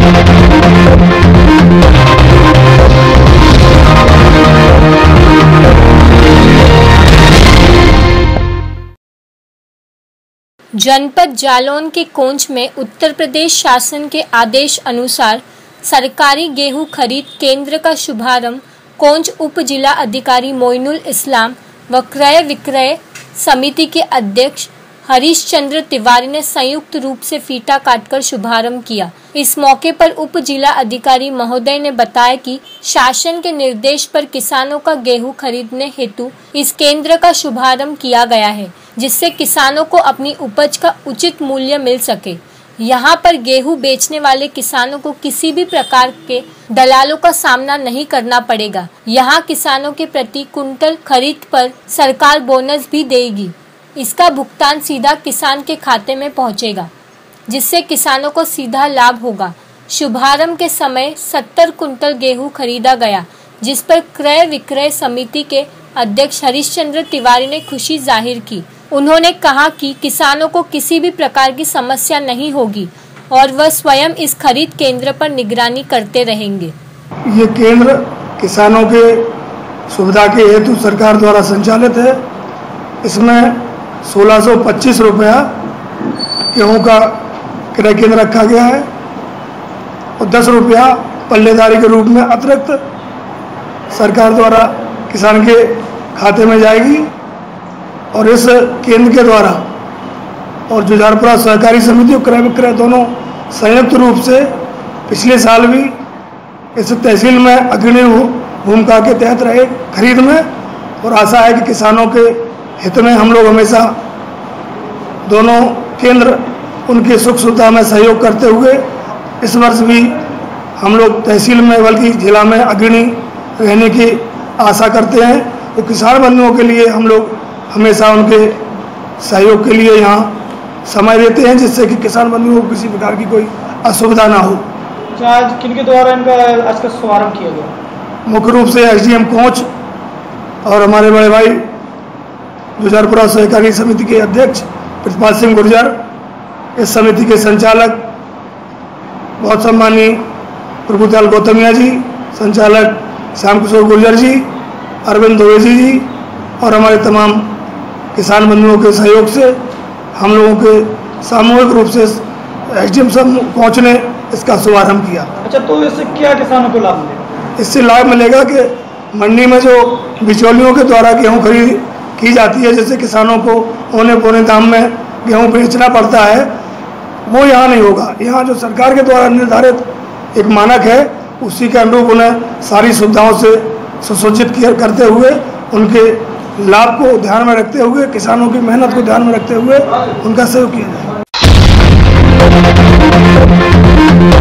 जनपद जालौन के कोंच में उत्तर प्रदेश शासन के आदेश अनुसार सरकारी गेहूं खरीद केंद्र का शुभारंभ कोंच उप जिला अधिकारी मोइनुल इस्लाम व क्रय विक्रय समिति के अध्यक्ष हरीश चंद्र तिवारी ने संयुक्त रूप से फीता काटकर शुभारंभ किया। इस मौके पर उप जिला अधिकारी महोदय ने बताया कि शासन के निर्देश पर किसानों का गेहूं खरीदने हेतु इस केंद्र का शुभारंभ किया गया है, जिससे किसानों को अपनी उपज का उचित मूल्य मिल सके। यहाँ पर गेहूं बेचने वाले किसानों को किसी भी प्रकार के दलालों का सामना नहीं करना पड़ेगा। यहाँ किसानों के प्रति कुंटल खरीद पर सरकार बोनस भी देगी। इसका भुगतान सीधा किसान के खाते में पहुँचेगा, जिससे किसानों को सीधा लाभ होगा। शुभारंभ के समय 70 कुंटल गेहूं खरीदा गया, जिस पर क्रय विक्रय समिति के अध्यक्ष हरीश चंद्र तिवारी ने खुशी जाहिर की। उन्होंने कहा कि किसानों को किसी भी प्रकार की समस्या नहीं होगी और वह स्वयं इस खरीद केंद्र पर निगरानी करते रहेंगे। ये केंद्र किसानों के सुविधा के हेतु सरकार द्वारा संचालित है। इसमें 1625 रुपया गेहूँ का क्रय केंद्र रखा गया है और 10 रुपया पल्लेदारी के रूप में अतिरिक्त सरकार द्वारा किसान के खाते में जाएगी। और इस केंद्र के द्वारा और जुझारपुरा सहकारी समिति और क्रय विक्रय दोनों संयुक्त रूप से पिछले साल भी इस तहसील में अग्रणी भूमिका के तहत रहे खरीद में, और आशा है कि किसानों के हित में हम लोग हमेशा दोनों केंद्र उनकी सुख सुविधा में सहयोग करते हुए इस वर्ष भी हम लोग तहसील में बल्कि जिला में अग्रणी रहने की आशा करते हैं। तो किसान बंधुओं के लिए हम लोग हमेशा उनके सहयोग के लिए यहाँ समय देते हैं, जिससे कि किसान बंधुओं को किसी प्रकार की कोई असुविधा ना हो। आज किनके द्वारा इनका आज का शुभारंभ किया गया? मुख्य रूप से एसडीएम कोंच और हमारे बड़े भाई जुझारपुरा सहकारी समिति के अध्यक्ष प्रतिपाल सिंह गुर्जर, इस समिति के संचालक बहुत सम्मानीय प्रभुदयाल गौतमिया जी, संचालक श्याम किशोर गुर्जर जी, अरविंद द्विवेदी जी और हमारे तमाम किसान बंधुओं के सहयोग से हम लोगों के सामूहिक रूप से एसडीएम कोंच ने इसका शुभारंभ किया। अच्छा, तो इससे क्या किसानों को लाभ मिलेगा? इससे लाभ मिलेगा कि मंडी में जो बिचौलियों के द्वारा गेहूं खरीद की जाती है, जिससे किसानों को औने पौने दाम में गेहूं बेचना पड़ता है, वो यहाँ नहीं होगा। यहाँ जो सरकार के द्वारा निर्धारित एक मानक है, उसी के अनुरूप उन्हें सारी सुविधाओं से सुसज्जित करते हुए, उनके लाभ को ध्यान में रखते हुए, किसानों की मेहनत को ध्यान में रखते हुए उनका सहयोग किया जाए।